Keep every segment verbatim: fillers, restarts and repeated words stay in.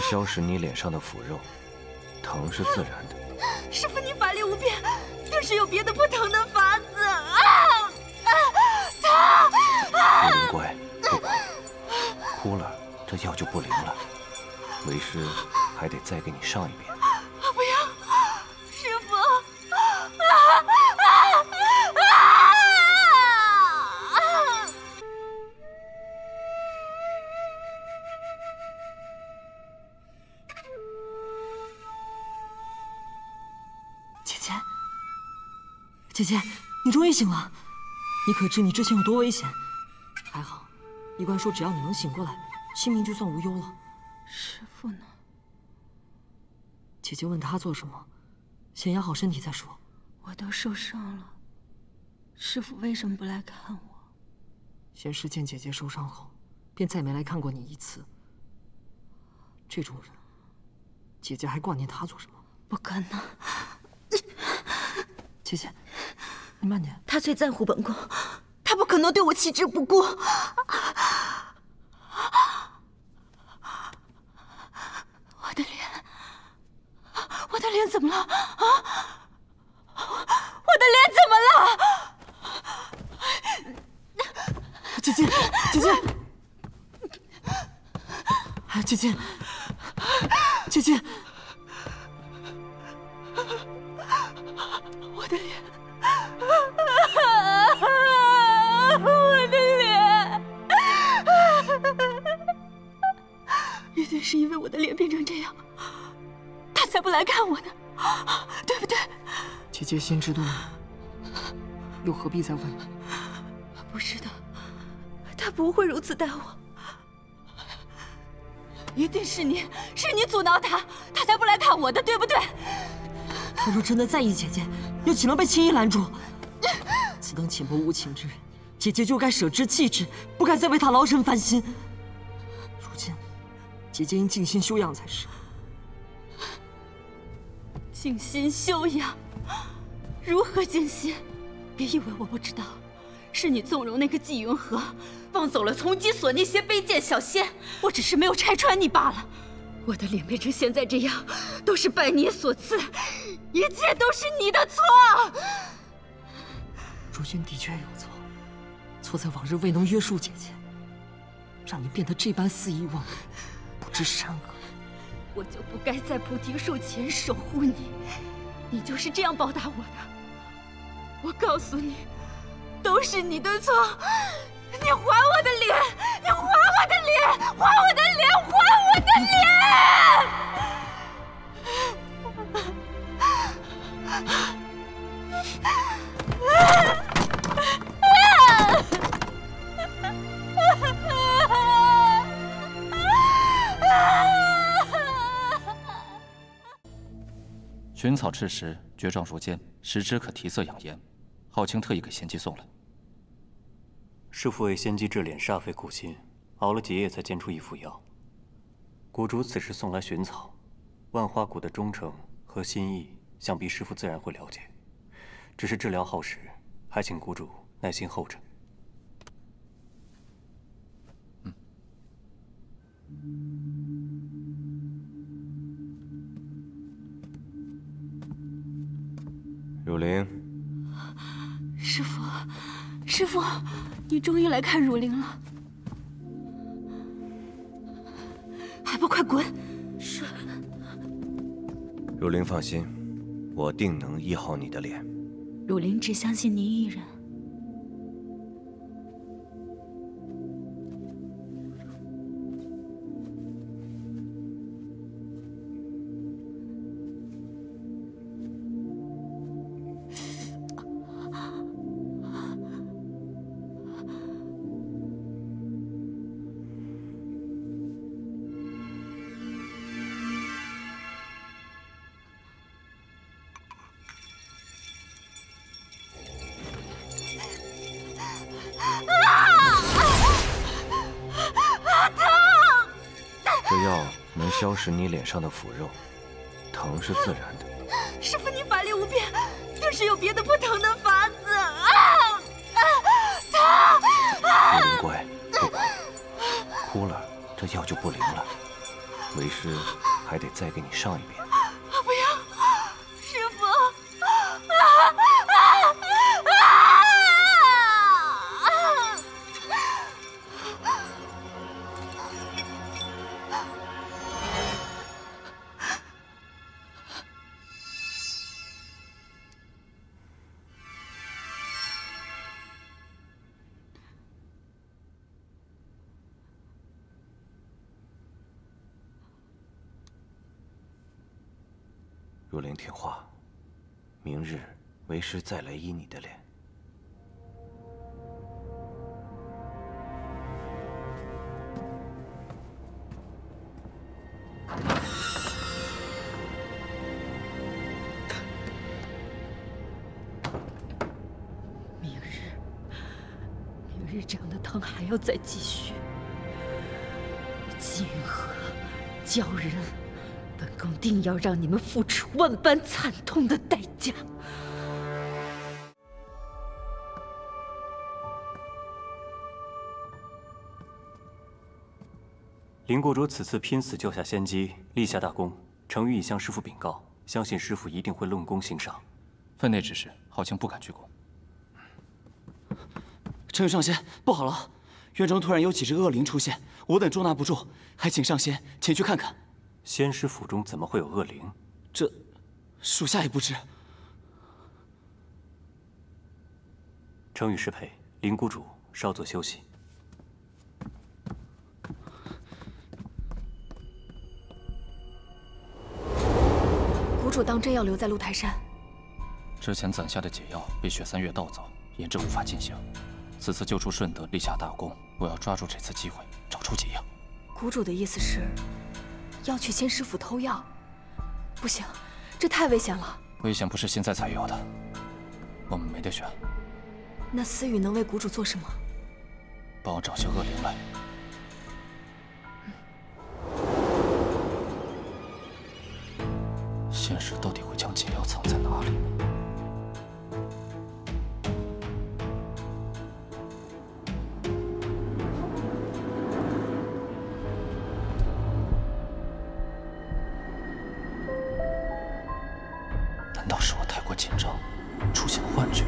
消蚀你脸上的腐肉，疼是自然的。 师傅，你法力无边，定是有别的不疼的法子啊！疼！ 如灵乖，不哭，哭了这药就不灵了。为师还得再给你上一遍。 不要，师傅！啊啊啊！ 姐姐，姐姐，你终于醒了！你可知你之前有多危险？还好，医官说只要你能醒过来，性命就算无忧了。 师傅呢？ 姐姐问他做什么，先养好身体再说。 我都受伤了，师傅为什么不来看我？ 先是见姐姐受伤后，便再没来看过你一次。这种人，姐姐还挂念他做什么？ 不可能！ 姐姐，你慢点。 他最在乎本宫，他不可能对我弃之不顾。我的脸，我的脸怎么了？啊！我的脸怎么了？ 姐姐，姐姐，姐姐，姐姐， 我的脸，我的脸，一定是因为我的脸变成这样，他才不来看我的，对不对？ 姐姐心知肚明，又何必再问呢？ 不是的，他不会如此待我。一定是你，是你阻挠他，他才不来看我的，对不对？ 他若真的在意姐姐，又岂能被轻易拦住？此等浅薄无情之人，姐姐就该舍之弃之，不该再为他劳神烦心。如今，姐姐应静心修养才是。 静心修养，如何静心？别以为我不知道，是你纵容那个纪云禾，放走了从基所那些卑贱小仙，我只是没有拆穿你罢了。我的脸变成现在这样，都是拜你所赐，一切都是你的错。 如今的确有错，错在往日未能约束姐姐，让你变得这般肆意妄为，不知善恶。 我就不该在菩提树前守护你，你就是这样报答我的。我告诉你，都是你的错。你还我的脸！你还我的脸！还我的脸！还我的寻草赤石，绝状如尖，食之可提色养颜。浩清特意给贤姬送来。 师父为仙姬治脸煞费苦心，熬了几夜才煎出一副药。谷主此时送来寻草，万花谷的忠诚和心意，想必师父自然会了解。只是治疗耗时，还请谷主耐心候着。 嗯。 汝灵， 师父，师父，你终于来看汝灵了，还不快滚！ 是。汝灵放心，我定能医好你的脸。 汝灵只相信您一人。 这药能消蚀你脸上的腐肉，疼是自然的。 师傅，你法力无边，定是有别的不疼的法子啊！疼！ 如灵乖，不哭，哭了这药就不灵了。 为师还得再给你上一遍。 不要，师父！啊啊啊！ 若灵听话，明日为师再来医你的脸。 明日，明日这样的疼还要再继续。纪云河，鲛人。 本宫定要让你们付出万般惨痛的代价。 林国主此次拼死救下仙姬，立下大功。程昱已向师父禀告，相信师父一定会论功行赏。 分内之事，浩清不敢居功。 程昱上仙，不好了！院中突然有几只恶灵出现，我等捉拿不住，还请上仙前去看看。 仙师府中怎么会有恶灵？ 这，属下也不知。 程昱师佩，林谷主稍作休息。 谷主当真要留在鹿台山？ 之前攒下的解药被雪三月盗走，引致无法进行。此次救出顺德，立下大功，我要抓住这次机会，找出解药。 谷主的意思是？ 要去仙师府偷药，不行，这太危险了。 危险不是现在才有的，我们没得选。 那思雨能为谷主做什么？ 帮我找些恶灵来。嗯、仙师到底会将解药藏在哪里呢？ 难道是我太过紧张，出现幻觉？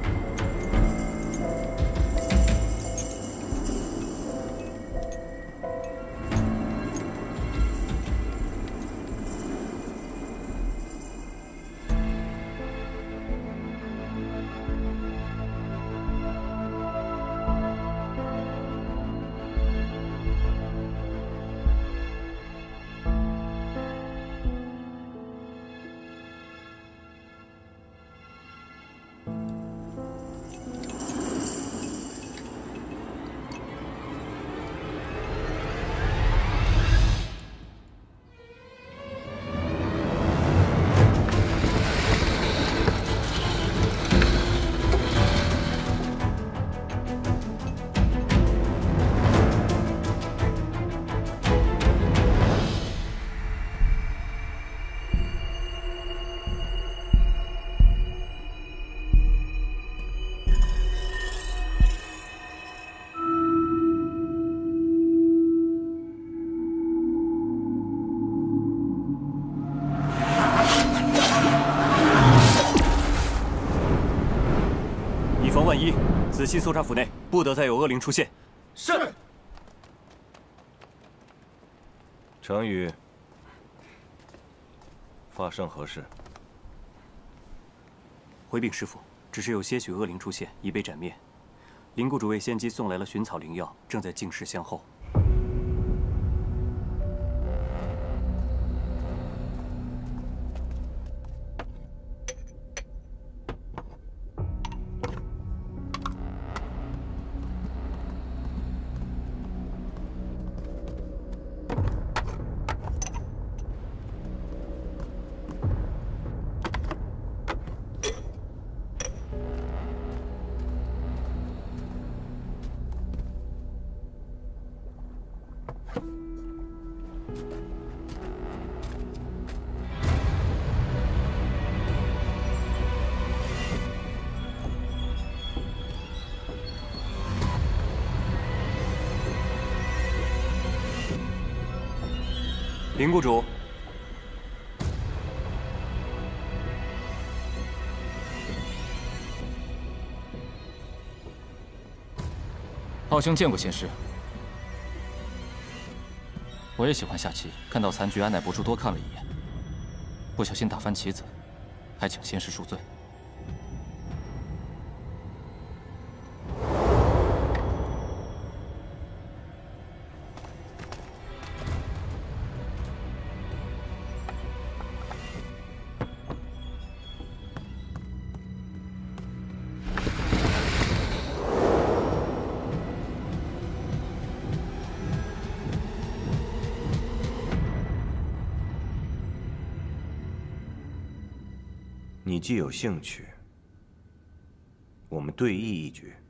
万一，仔细搜查府内，不得再有恶灵出现。 是。 程昱，发生何事？ 回禀师父，只是有些许恶灵出现，已被斩灭。林谷主为仙姬送来了寻草灵药，正在静室相候。 林谷主。 傲兄见过仙师。我也喜欢下棋，看到残局，按耐不住多看了一眼，不小心打翻棋子，还请仙师恕罪。 你既有兴趣，我们对弈一局。